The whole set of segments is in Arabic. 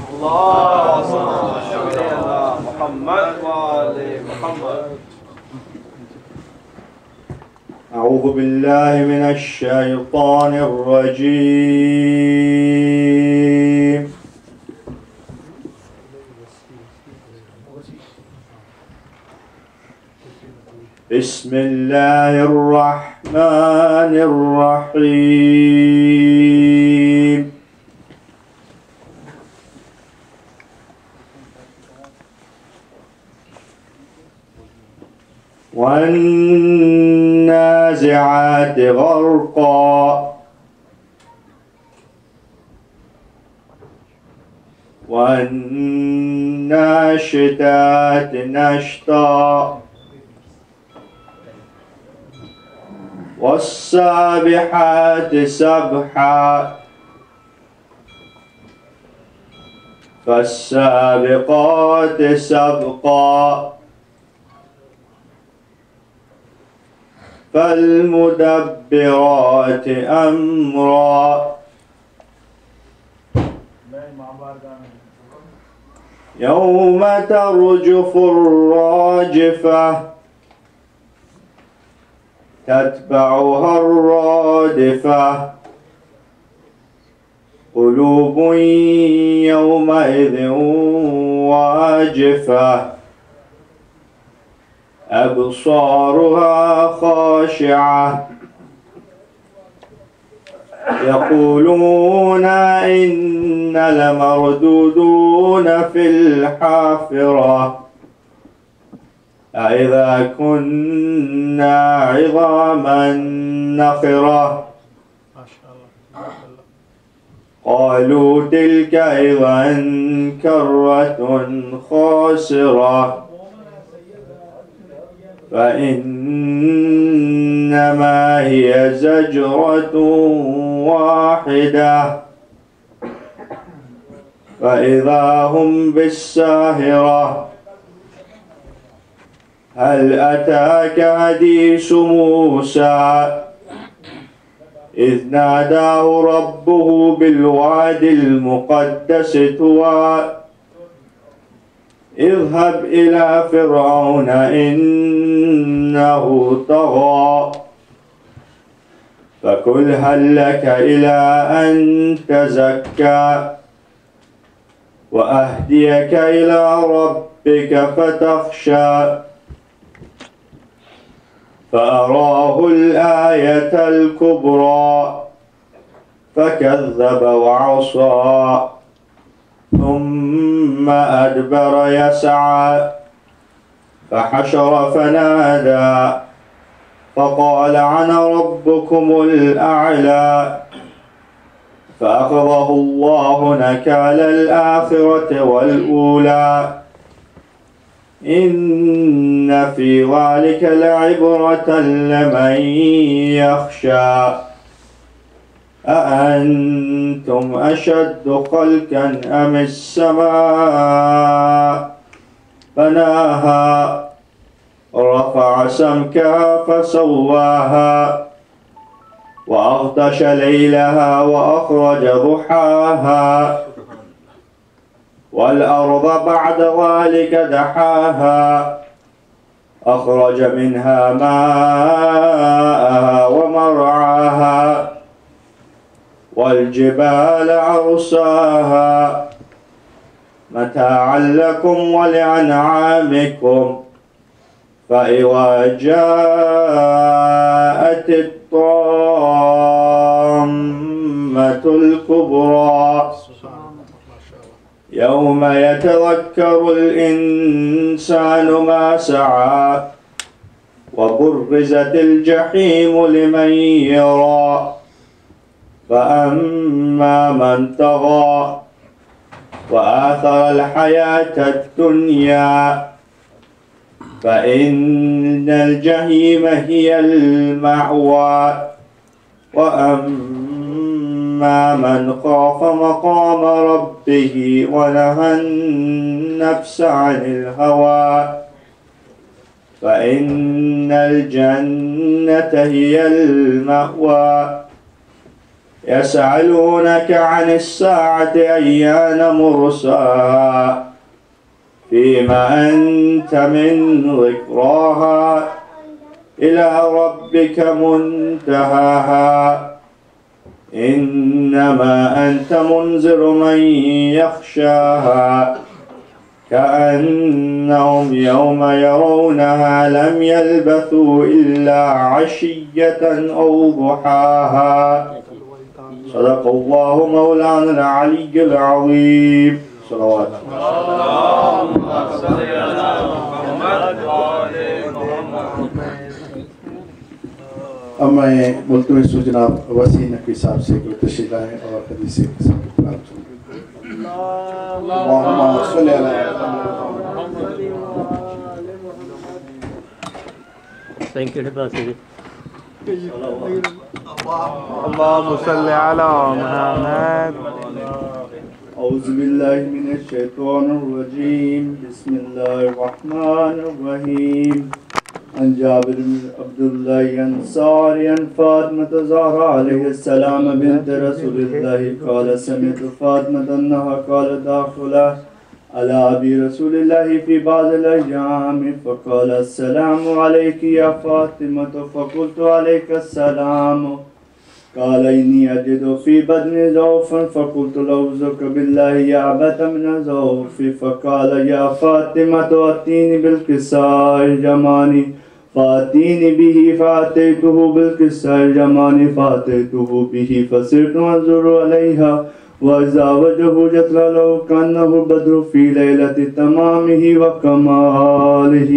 اللهم صل على محمد وآل محمد. أعوذ بالله من الشيطان الرجيم. بسم الله الرحمن الرحيم. والنازعات غرقا والناشطات نشطا والسابحات سبحا فالسابقات سبقا فالمدبرات أمرا يوم ترجف الراجفة تتبعها الرادفة قلوب يومئذ واجفة أبصارها خاشعة يقولون إنا لمردودون في الحافرة أإذا كنا عظاما نخرة قالوا تلك إذا كرة خاسرة فإنما هي زجرة واحدة فإذا هم بالساهرة هل أتاك حديث موسى إذ ناداه ربه بالواد المقدس طوى اذهب إلى فرعون إنه طغى فقل هل لك إلى أن تزكى وأهديك إلى ربك فتخشى فأراه الآية الكبرى فكذب وعصى ثم أدبر يسعى فحشر فنادى فقال أنا ربكم الأعلى فأخذه الله نكال الآخرة والأولى إن في ذلك لعبرة لمن يخشى أأنتم أشد خلقا أم السماء بناها رفع سمكها فسواها وأغطش ليلها وأخرج ضحاها والأرض بعد ذلك دحاها أخرج منها ماءها ومرعاها والجبال أرساها متاعا لكم ولأنعامكم فإذا جاءت الطامة الكبرى يوم يتذكر الإنسان ما سعى وبرزت الجحيم لمن يرى فأما من طغى وآثر الحياة الدنيا فإن الجحيم هي المأوى وأما من خاف مقام ربه ونهى النفس عن الهوى فإن الجنة هي المأوى يسألونك عن الساعة أيان مرساها فيما أنت من ذكراها إلى ربك منتهاها إنما أنت منذر من يخشاها كأنهم يوم يرونها لم يلبثوا إلا عشية أو ضحاها. صدق الله مولانا العلي العظيم. صلوات اللهم صل على محمد وآل محمد. अब मैं मुल्तवी सूचना वसी नकवी साहब से कोई तशरीह लाएं और हदीस से اللهم صل على محمد. أعوذ بالله من الشيطان الرجيم. بسم الله الرحمن الرحيم. عن جابر بن عبد الله الأنصاري عن فاطمة الزهراء عليه السلام بنت رسول الله قال سمعت فاطمة أنها قالت داخلة على أبي رسول الله في بعض الأيام فقال السلام عليك يا فاطمة فقلت عليك السلام. قال إني أجد في بدني ضعفا فقلت لأعوذك بالله يا أبت من الضعف. فقال يا فاطمة أتيني بالكساء الجماني فأتيني به فأتيته بالكساء الجماني فأتيته به فصرت أنظر عليها وإذا وجهه جتلله كأنه بدر في ليلة تمامه وكماله.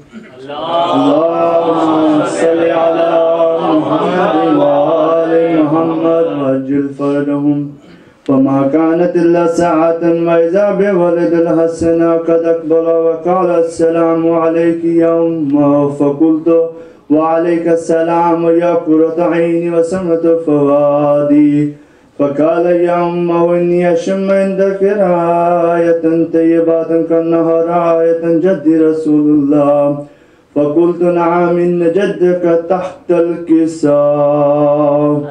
اللهم صل على محمد وآل محمد وعجل فرجهم. فما كانت إلا ساعة وإذا بولد الحسن قد أقبل وقال السلام عليك يا أمه فقلت وعليك السلام يا قرة عيني وسمة فؤادي. فقال يا أمه إني أشم عندك راية طيبة كأنها راية جد رسول الله. فقلت نعم إن جدك تحت الكساء.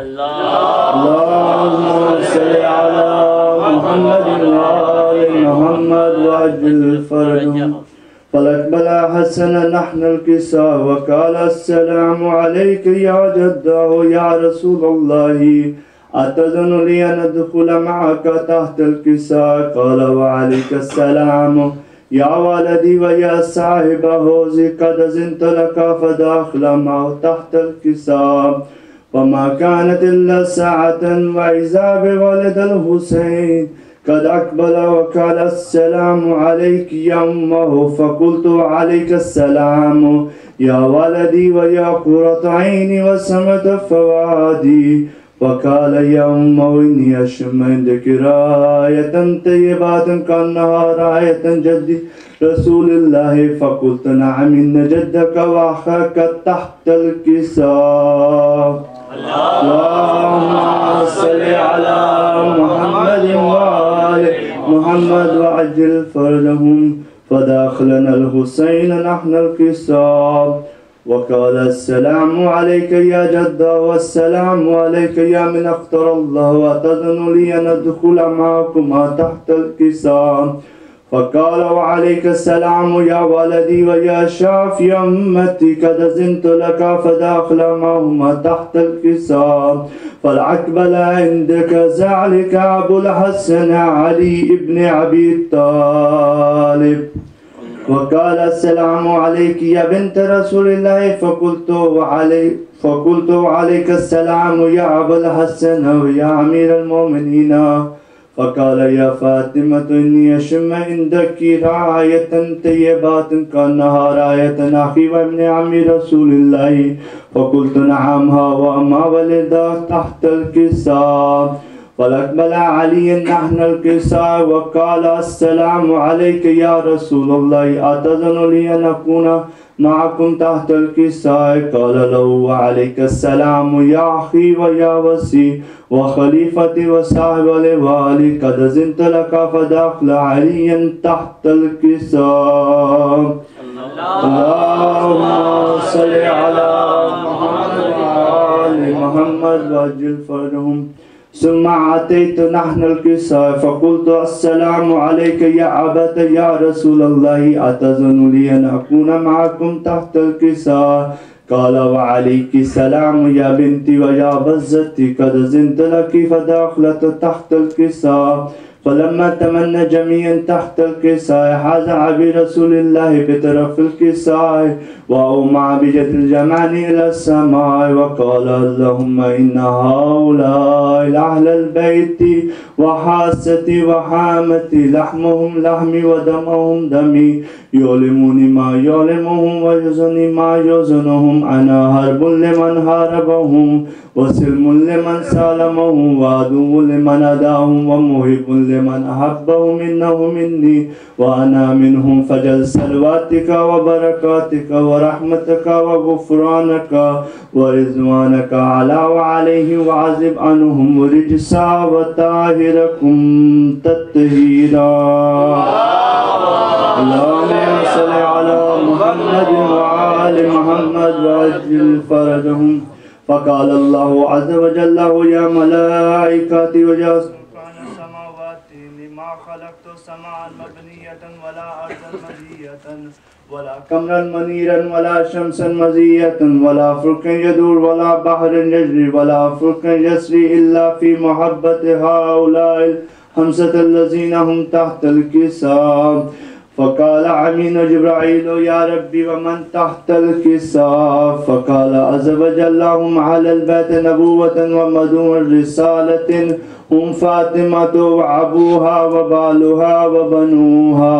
اللهم صل على محمد وآل محمد وعجل فرجهم. فأقبل حسن نحن الكساء وقال السلام عليك يا جده يا رسول الله أتذن لي أن أدخل معك تحت الكساء؟ قال وعليك السلام يا ولدي ويا صاحب حوزي قد أذنت لك فداخل معه تحت الكساء. وما كانت إلا ساعة وإذا بولد الحسين قد أقبل وقال السلام عليك يا أمه فقلت عليك السلام يا ولدي ويا قرة عيني وسمة فؤادي. وقال يا أمه إني أشم عندك راية طيبة كأنها راية جد رسول الله. فقلت نعم إن جدك وأخاك تحت الكساء. اللهم صل على محمد وآل محمد وعجل فرجهم. فداخلنا الحسين نحن الكساء وقال السلام عليك يا جدة والسلام عليك يا من اختار الله وأتذن لي أن أدخل معكما تحت الكساء. فقال وعليك السلام يا ولدي ويا شافي أمتي قد أذنت لك فداخل معهما تحت الكساء. فالأقبل عندك ذلك أبو الحسن علي بن أبي طالب. وقال السلام عليك يا بنت رسول الله. فقلت وعليك السلام يا أبا الحسن ويا أمير المؤمنين. فقال يا فاطمة إني أشم عندك راية طيبة كأنها راية أخي وابن عم رسول الله. فقلت نعم ها وما ولد تحت الكساء. فأقبل علي نحن الكساء وقال السلام عليك يا رسول الله أتذن لي أن أكون معكم تحت الكساء؟ قال له وعليك السلام يا أخي ويا وسي وخليفتي وصاحب الوالي قد أذنت لك فداخل عليا تحت الكساء. اللهم صل على محمد وآل محمد وعجل فرجهم. ثم أتيت نحن الكساء فقلت السلام عليك يا أبت يا رسول الله أتظن لي أن أكون معكم تحت الكساء قال وعليك السلام يا بنتي ويا بزتي قد زنت لك فدخلت تحت الكساء فلما تمنى جميعا تحت الكساء حاز برسول الله بطرف الكساء وأومع بجد الجمعان إلى السماء وقال اللهم إن هؤلاء أهل البيت وحاستي وحامتي لحمهم لحمي ودمهم دمي يؤلمني ما يؤلمهم ويزني ما يزنهم أنا هرب لمن هاربهم وسلم لمن سالمهم وعدو لمن أداهم ومحب لمن أحبهم إنه مني وأنا منهم فجل سلواتك وبركاتك ورحمتك وغفرانك ورضوانك على وعليه وعذب عنهم رجسا وطاهركم تطهيرا اللهم صل على محمد وعلى محمد وعجل فرجهم فقال الله عز وجل يا ملائكتي وجاء سبحان السماوات لما خلقت سماء مبنية ولا أرضا مبنية ولا قمرا منيرا ولا شمسا مزية ولا فلكا يدور ولا بحر يجري ولا فلكا يسري إلا في محبة هؤلاء الخمسة الذين هم تحت الكساء فقال أمين جبرائيل يا ربي ومن تحت الكساء فقال عز وجل هم على البيت نبوة ومدون رسالة هم فاطمة وأبوها وبالها وبنوها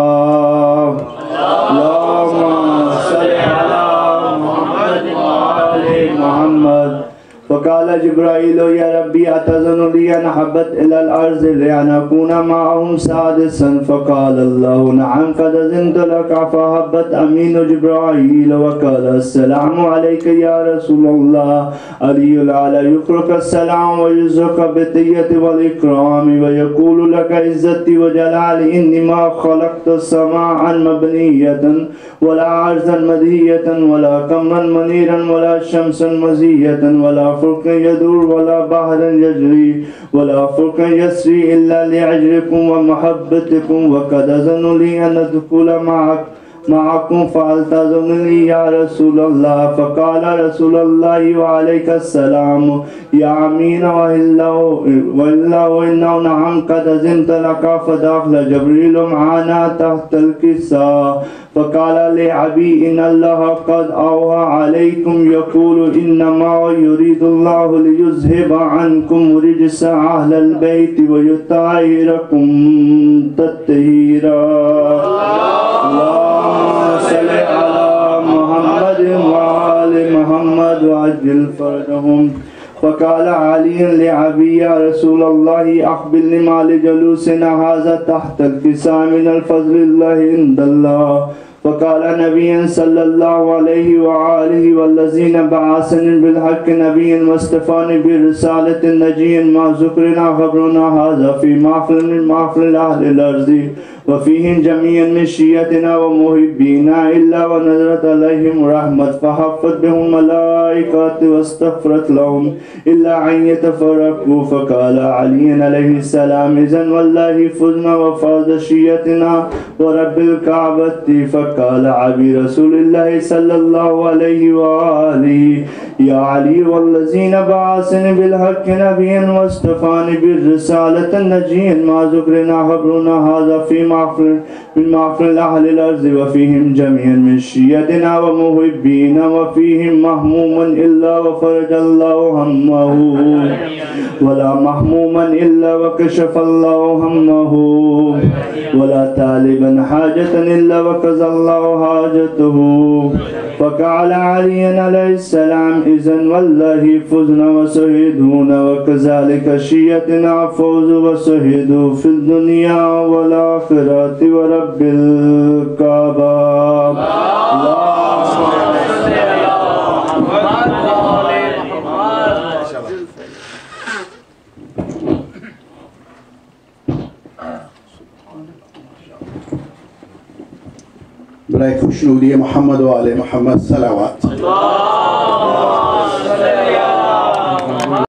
اللهم صل على محمد وعلى محمد فقال جبرائيل يا ربي أتظن لي أن حبت إلى الأرض لأن أكون معهم سادسا فقال الله نعم قد أذنت لك فحبت أمين جبرائيل وقال السلام عليك يا رسول الله علي الأعلى يقرك السلام ويزرك بالتحية والإكرام ويقول لك عزتي وجلالي إني ما خلقت سماء مبنية ولا أرضا مدهية ولا قمرا منيرا ولا شمسا مزية ولا فلكا يدور ولا بحر يجري ولا فلكا يسري إلا لأجلكم ومحبتكم وقد أذن لي أن أدخل معكم فألتزم لي يا رسول الله فقال رسول الله وعليك السلام يا أمين وإلا وإنه نعم قد أذنت لك فدخل جبريل معنا تحت الكساء فقال لأبي إن الله قد أوحى عليكم يقول إنما يريد الله ليذهب عنكم رجس أهل البيت ويطهركم تطهيرا اللهم صل على محمد وعلى محمد وعجل فرجهم فقال علي لأبي يا رسول الله أخبرني ما لجلوسنا هذا تحت الكساء من الفضل الله عند الله فقال نبي صلى الله عليه وآله والذين بعثني بالحق نبي واصطفاني برسالة نجي ما ذكرنا خبرنا هذا في محفل أهل الأرض وفيهم جميعا من شيعتنا ومحبينا إلا ونزلت عليهم رحمة فحفت بهم ملائكة واستغفرت لهم إلا أن يتفرقوا فقال علي عليه السلام إذن والله فزنا وفاز شيعتنا ورب الكعبة فقال عبي رسول الله صلى الله عليه وآله يا علي والذين بعثني بالحق نبيا واصطفاني بالرسالة نجيا ما ذكرنا خبرنا هذا في من محفل أهل الأرض وفيهم جميعا من شيعتنا ومحبينا وفيهم مهموم إلا وفرج الله همه ولا محموما إلا وكشف الله همه ولا طالبا حاجة إلا وقضى الله حاجته فقال علي عليه السلام إذن والله فزنا وسهدون وكذلك شيعتنا فوزوا وسهدوا في الدنيا والآخرة ورب الكعبة اللهم صل على محمد وعلى محمد برای خوشنودی محمد و آل محمد صلوات